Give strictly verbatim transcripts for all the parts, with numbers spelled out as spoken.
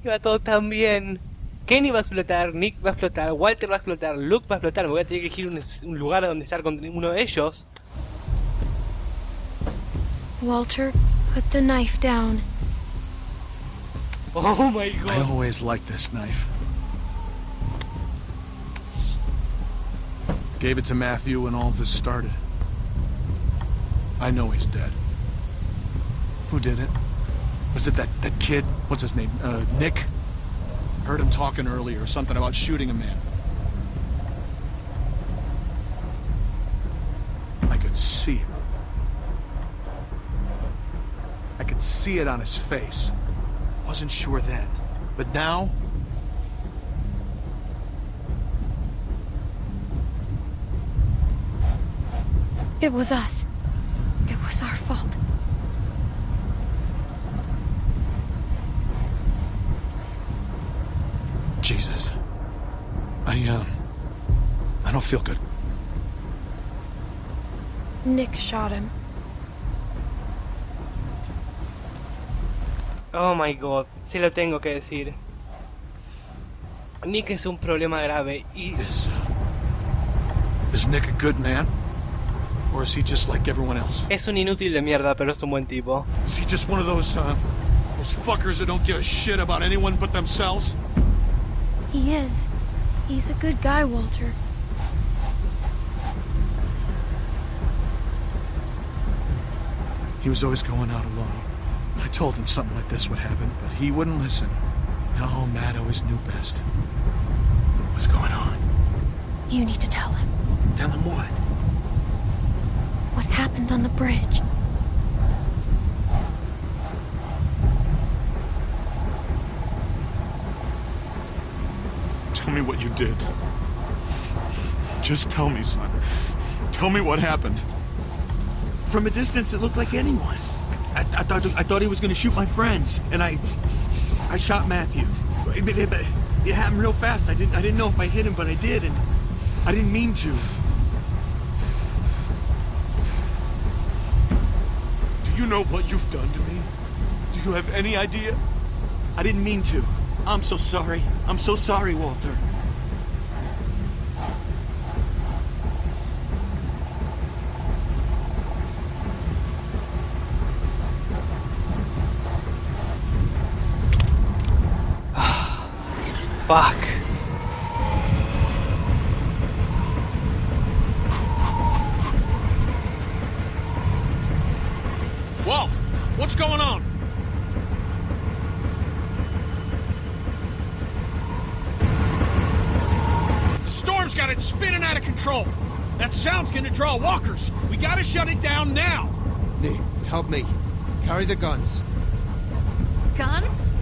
Iba todo tan bien. Kenny va a explotar, Nick va a explotar, Walter va a explotar, Luke va a explotar. Me voy a tener que elegir un, un lugar donde estar con uno de ellos. Walter, put the knife down. Oh my god. I always liked this knife. Gave it to Matthew when all this started. I know he's dead. Who did it? Was it that, that kid? What's his name? Uh, Nick? Heard him talking earlier, something about shooting a man. I could see it. I could see it on his face. Wasn't sure then, but now... It was us. It was our fault. Jesus. I, um... I don't feel good. Nick shot him. Oh my god, se lo tengo que decir. Nick es un problema grave y... Is, uh, is Nick a good man? Or is he just like everyone else? Es un inútil de mierda, pero es un buen tipo. Is he just one of those, uh, those fuckers that don't give a shit about anyone but themselves? He is. He's a good guy, Walter. He was always going out alone. I told him something like this would happen, but he wouldn't listen. No, Matt always knew best. What's going on? You need to tell him. Tell him what? What happened on the bridge. Tell me what you did. Just tell me, son. Tell me what happened. From a distance, it looked like anyone. I, I thought I thought he was going to shoot my friends, and I I shot Matthew. It, it, it, it happened real fast. I didn't I didn't know if I hit him, but I did, and I didn't mean to. Do you know what you've done to me? Do you have any idea? I didn't mean to. I'm so sorry. I'm so sorry, Walter. Fuck. Walt, what's going on? The storm's got it spinning out of control. That sound's gonna draw walkers. We gotta shut it down now. Nick, help me. Carry the guns. Guns?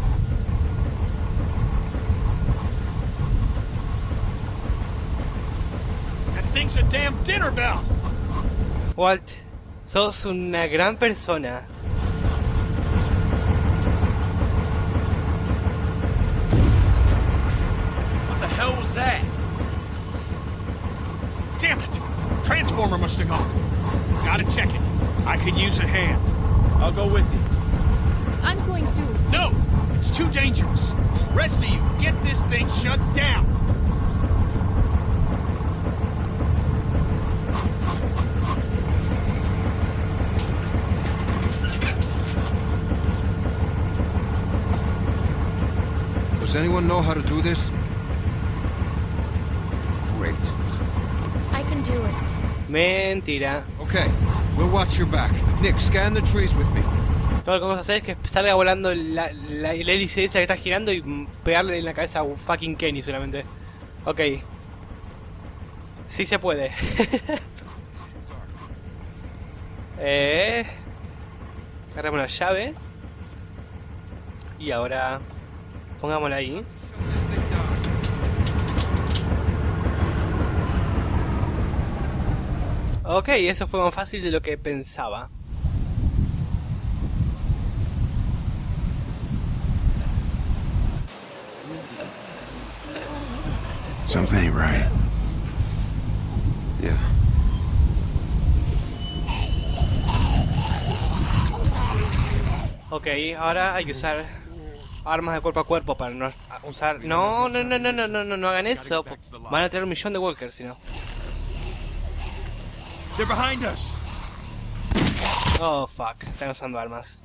That thing's a damn dinner bell. Walt, sos una gran persona. What the hell was that? Damn it! Transformer must have gone. Gotta check it. I could use a hand. I'll go with you. I'm going to. No! It's too dangerous. Rest of you, get this thing shut down. Does anyone know how to do this? Great. I can do it. Mentira. Okay, we'll watch your back. Nick, scan the trees with me. Todo lo que vamos a hacer es que salga volando la, la, el hélice esa que está girando y pegarle en la cabeza a fucking Kenny solamente. Ok. Sí se puede. eh, agarramos la llave. Y ahora pongámosla ahí. Ok, eso fue más fácil de lo que pensaba. Something ain't right. Yeah. Ok, ahora hay que usar armas de cuerpo a cuerpo para no usar... No, no, no, no, no, no, no, no hagan eso. Van a tener un millón de walkers, si no. They're behind us. Oh, fuck. Están usando armas.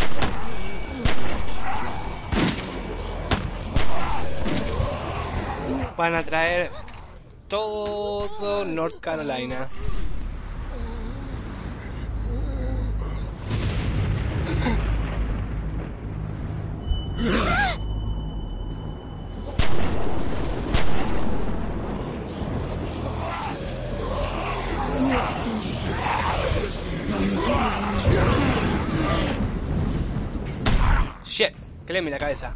Van a traer todo North Carolina. Shit, cleme la cabeza.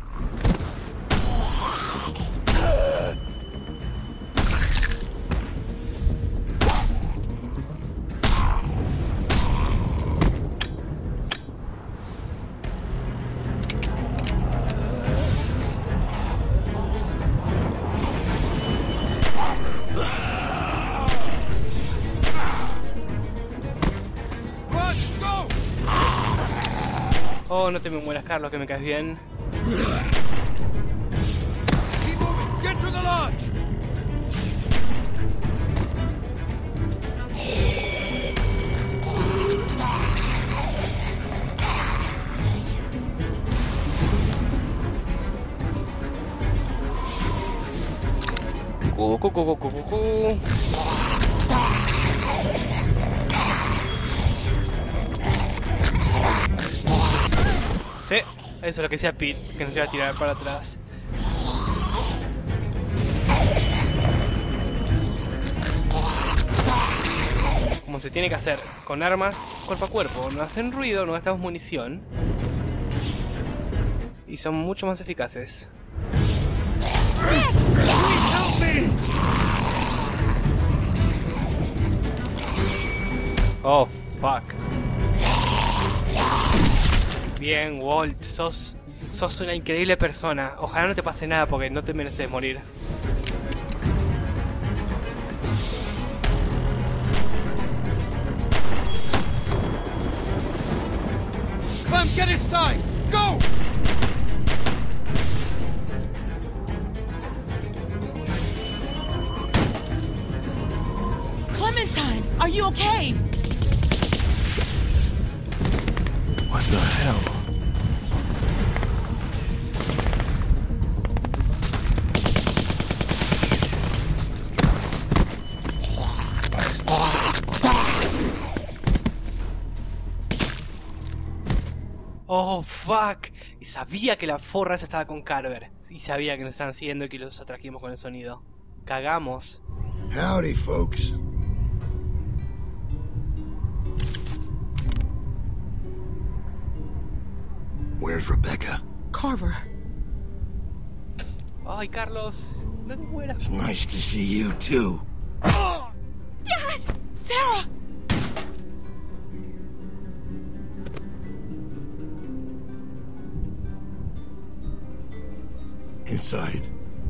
Oh, no te me mueras, Carlos, que me caes bien. Keep moving. Get to the lodge. Cu, cu, cu, cu, cu, cu. Sí, eso es lo que decía Pete, que nos iba a tirar para atrás. Como se tiene que hacer, con armas cuerpo a cuerpo. No hacen ruido, no gastamos munición. Y son mucho más eficaces. Oh, fuck. Bien, Walt, sos, sos una increíble persona. Ojalá no te pase nada porque no te mereces morir. Clem, get inside. Go. Clementine, are you okay? What the hell? Oh, fuck. Y sabía que la forra esa estaba con Carver. Y sabía que nos estaban siguiendo y que los atrajimos con el sonido. Cagamos. Howdy, folks. Where's Rebecca? Carver. Ay, Carlos, no te mueras. It's nice to see you, too. Dad! Sarah! Inside.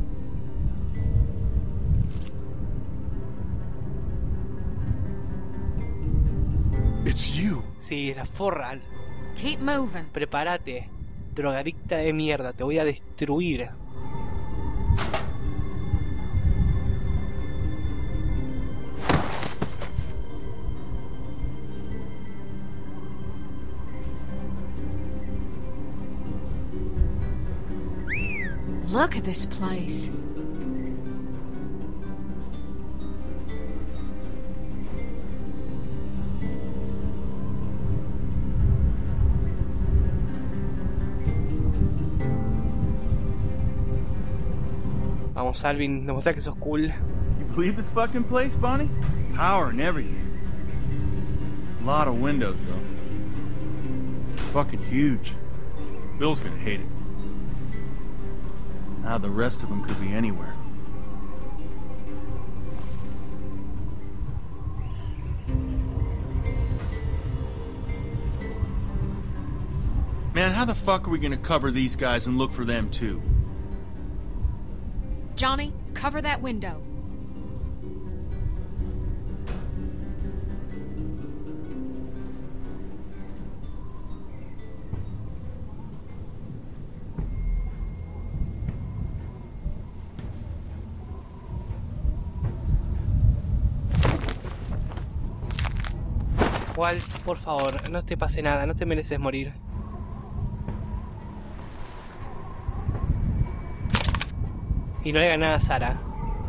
It's you. Sí, la forra. Keep moving. Prepárate, drogadicta de mierda, te voy a destruir. Look at this place. Vamos, Alvin, demuestra que sos cool. You believe this fucking place, Bonnie? Power and everything. A lot of windows, though. It's fucking huge. Bill's gonna hate it. Now the rest of them could be anywhere. Man, how the fuck are we gonna cover these guys and look for them too? Johnny, cover that window. Walt, por favor, no te pase nada, no te mereces morir. Y no le haga nada a Sarah.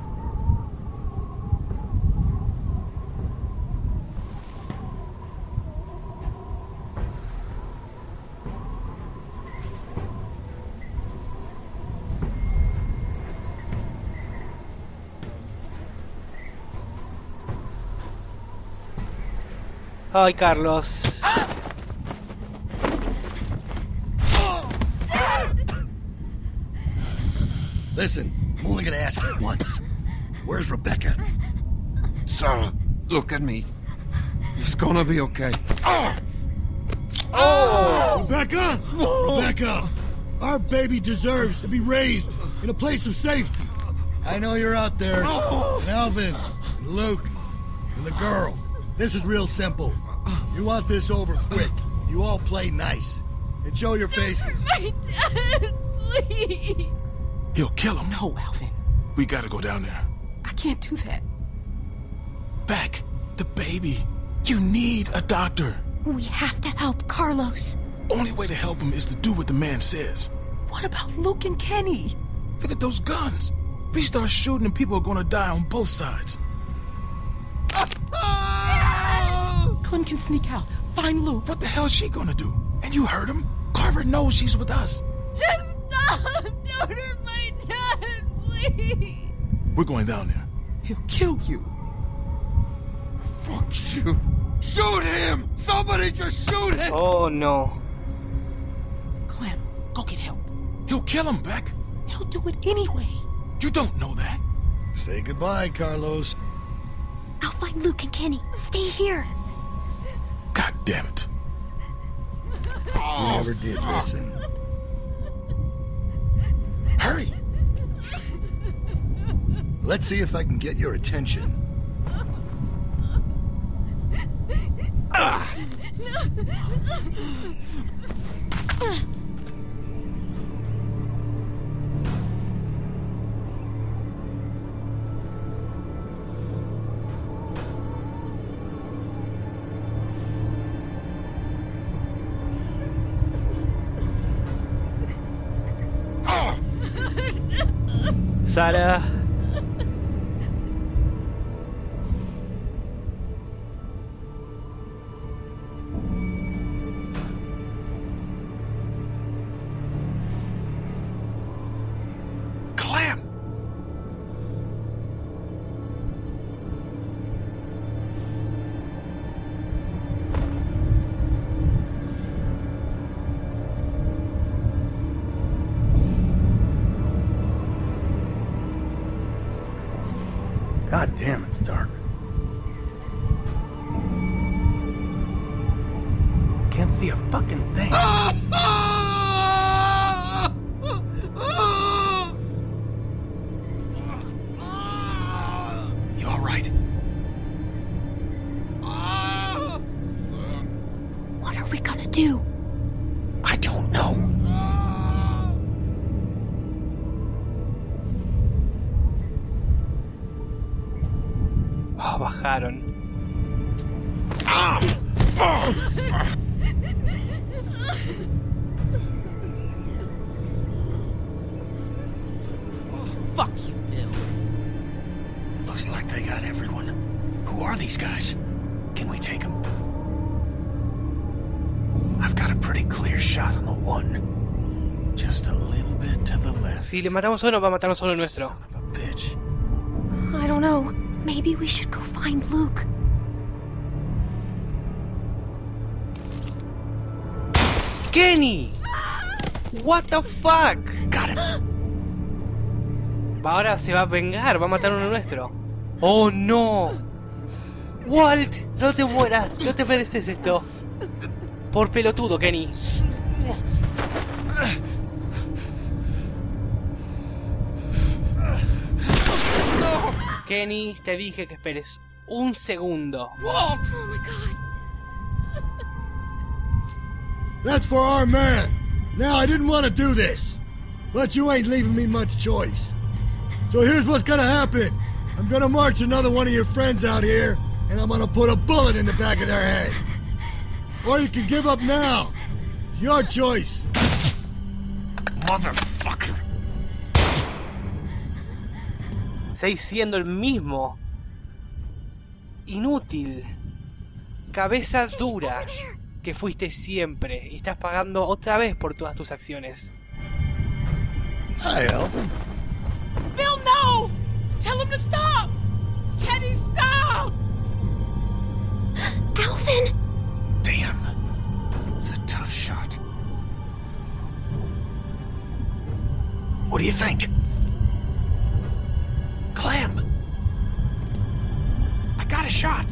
Ay, Carlos. Listen, I'm only gonna ask you once. Where's Rebecca? Sarah, look at me. It's gonna be okay. Oh! Rebecca! Rebecca! Our baby deserves to be raised in a place of safety. I know you're out there. And Alvin, and Luke, and the girl. This is real simple. You want this over quick. You all play nice. And show your faces. My dad, please. He'll kill him. No, Alvin. We gotta go down there. I can't do that. Beck, the baby. You need a doctor. We have to help Carlos. Only way to help him is to do what the man says. What about Luke and Kenny? Look at those guns. If we start shooting and people are gonna die on both sides. Clem can sneak out. Find Luke. What the hell's she gonna do? And you heard him. Carver knows she's with us. Just stop! Don't hurt my dad, please! We're going down there. He'll kill you. Fuck you. Shoot him! Somebody just shoot him! Oh, no. Clem, go get help. He'll kill him, Beck. He'll do it anyway. You don't know that. Say goodbye, Carlos. I'll find Luke and Kenny. Stay here. God damn it. You never did listen. Hurry! Let's see if I can get your attention. Sarah. Clem! God damn, it's dark. Can't see a fucking thing. You all right? What are we gonna do? I don't know. Oh, bajaron. Fuck you, Bill. Looks like they got everyone. Who are these guys? Can we take them? I've got a pretty clear shot on the one. Just a little bit to the left. Si le matamos a uno, va a matarnos a uno nuestro. Son of a bitch. I don't know. Maybe we should go find Luke. ¡Kenny! What the fuck? Got him. Ahora se va a vengar, va a matar a uno nuestro. ¡Oh, no! Walt, no te mueras, no te mereces esto. Por pelotudo, Kenny. Kenny, te dije que esperes un segundo. Walt! Oh my god. That's for our man. Now, I didn't want to do this, but you ain't leaving me much choice. So here's what's gonna happen. I'm gonna march another one of your friends out here, and I'm gonna put a bullet in the back of their head. Or you can give up now. It's your choice. Motherfucker. Seguís siendo el mismo. Inútil. Cabeza dura que fuiste siempre. Y estás pagando otra vez por todas tus acciones. Hi, Elvin. Bill, no! Tell him to stop! Kenny, stop! Alvin! Damn. It's a tough shot. What do you think? Clem! I got a shot!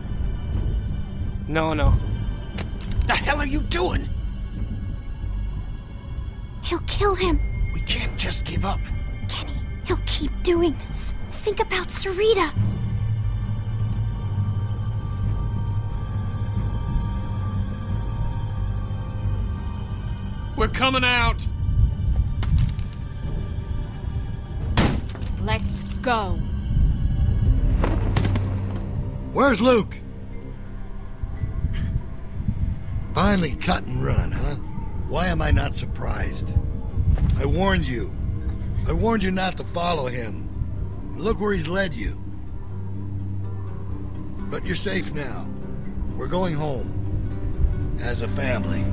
No, no. The hell are you doing? He'll kill him. We can't just give up. Kenny, he'll keep doing this. Think about Sarita. We're coming out! Let's go. Where's Luke? Finally cut and run, huh? Why am I not surprised? I warned you. I warned you not to follow him. Look where he's led you. But you're safe now. We're going home. As a family.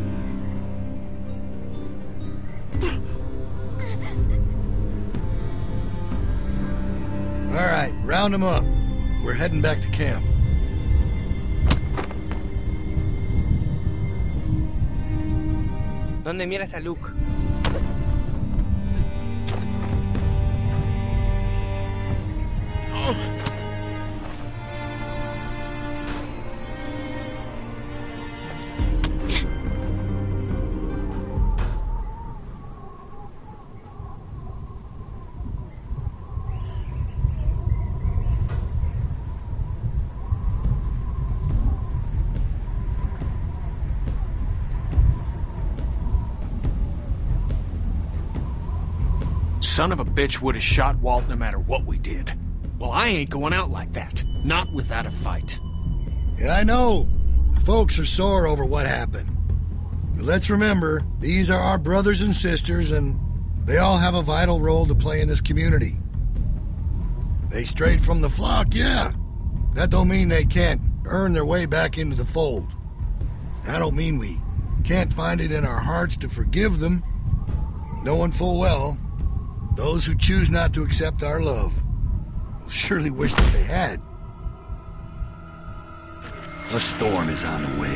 All right, round them up. We're heading back to camp. ¿Dónde mierda está Luke? Son of a bitch would have shot Walt no matter what we did. Well, I ain't going out like that. Not without a fight. Yeah, I know. The folks are sore over what happened. But let's remember, these are our brothers and sisters, and they all have a vital role to play in this community. They strayed from the flock, yeah. That don't mean they can't earn their way back into the fold. I don't mean we can't find it in our hearts to forgive them, knowing full well those who choose not to accept our love will surely wish that they had. A storm is on the way.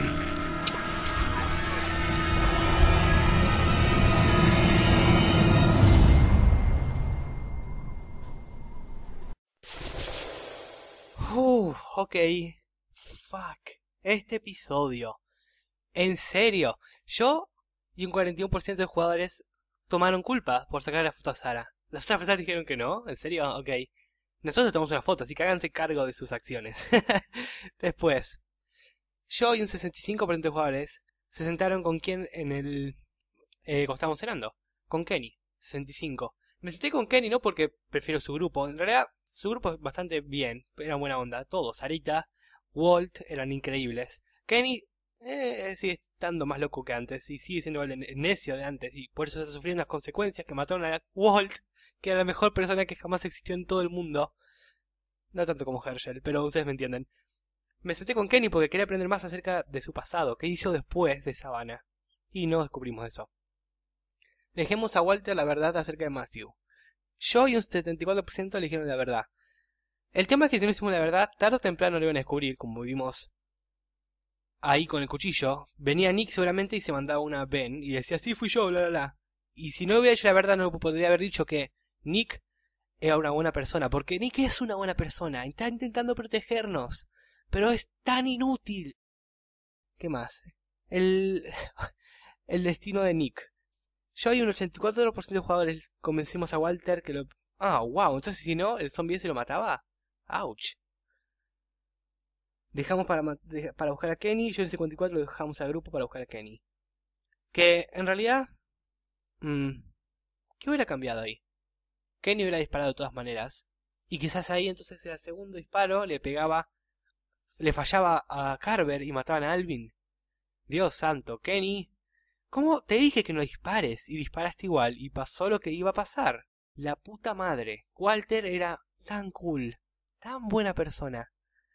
Uh, ok. Fuck. Este episodio. En serio. Yo y un cuarenta y uno por ciento de jugadores tomaron culpa por sacar la foto a Sarah. Las otras personas dijeron que no. ¿En serio? Ok. Nosotros tomamos una foto, así que háganse cargo de sus acciones. Después. Yo y un sesenta y cinco por ciento de jugadores se sentaron con quien en el... Eh, cuando estábamos cenando. Con Kenny. sesenta y cinco. Me senté con Kenny no porque prefiero su grupo. En realidad, su grupo es bastante bien. Era buena onda. Todos. Sarita, Walt, eran increíbles. Kenny eh, sigue estando más loco que antes. Y sigue siendo el necio de antes. Y por eso está sufriendo las consecuencias que mataron a Walt. Que era la mejor persona que jamás existió en todo el mundo. No tanto como Herschel, pero ustedes me entienden. Me senté con Kenny porque quería aprender más acerca de su pasado. ¿Qué hizo después de Savannah? Y no descubrimos eso. Dejemos a Walter la verdad acerca de Matthew. Yo y un setenta y cuatro por ciento eligieron la verdad. El tema es que si no hicimos la verdad, tarde o temprano lo iban a descubrir, como vimos ahí con el cuchillo. Venía Nick seguramente y se mandaba una Ben y decía, sí, fui yo, bla, bla, bla. Y si no hubiera hecho la verdad, no podría haber dicho que Nick era una buena persona. Porque Nick es una buena persona, está intentando protegernos. Pero es tan inútil. ¿Qué más? El, el destino de Nick. Yo y un ochenta y cuatro por ciento de jugadores convencimos a Walter que lo... Ah, wow, entonces si no, el zombie se lo mataba. Ouch. Dejamos para, para buscar a Kenny. Yo en cincuenta y cuatro lo dejamos al grupo para buscar a Kenny. Que en realidad... Mmm, ¿qué hubiera cambiado ahí? Kenny hubiera disparado de todas maneras. Y quizás ahí entonces el segundo disparo le pegaba... Le fallaba a Carver y mataban a Alvin. Dios santo, Kenny. ¿Cómo te dije que no dispares? Y disparaste igual, y pasó lo que iba a pasar. La puta madre. Walter era tan cool, tan buena persona.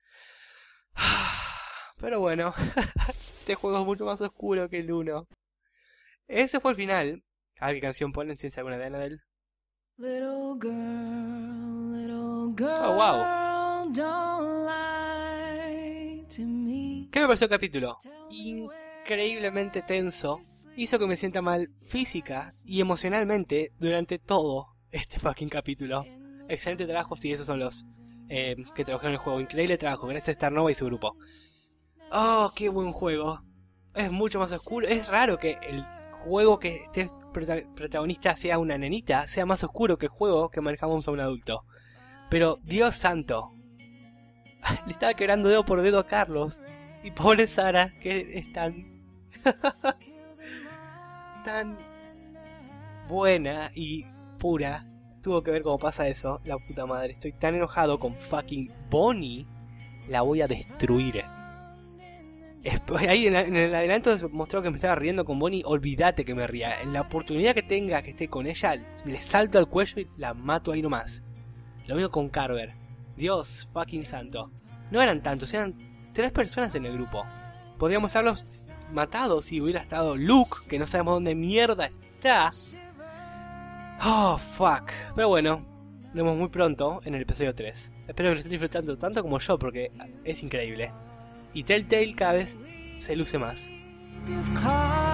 Pero bueno, este juego es mucho más oscuro que el uno. Ese fue el final. A ver qué canción ponen, si es alguna de Annabelle. Little girl, little girl, Oh, wow. don't lie to me. ¿Qué me pareció el capítulo? Increíblemente tenso. Hizo que me sienta mal física y emocionalmente durante todo este fucking capítulo. Excelente trabajo, sí, esos son los eh, que trabajaron en el juego. Increíble trabajo, gracias a Starnova y su grupo. Oh, qué buen juego. Es mucho más oscuro. Es raro que el juego que este prota protagonista sea una nenita sea más oscuro que el juego que manejamos a un adulto. Pero, Dios santo. Le estaba quebrando dedo por dedo a Carlos. Y pobre Sara, que es tan... tan buena y pura. Tuvo que ver cómo pasa eso. La puta madre. Estoy tan enojado con fucking Bonnie. La voy a destruir. Ahí en, la, en el adelanto se mostró que me estaba riendo con Bonnie. Olvídate que me ría. En la oportunidad que tenga que esté con ella, le salto al cuello y la mato ahí nomás. Lo mismo con Carver. Dios fucking santo. No eran tantos, eran tres personas en el grupo. Podríamos haberlos matado si hubiera estado Luke, que no sabemos dónde mierda está. Oh, fuck. Pero bueno, nos vemos muy pronto en el episodio tres. Espero que lo estén disfrutando tanto como yo, porque es increíble. Y Telltale cada vez se luce más. You've caught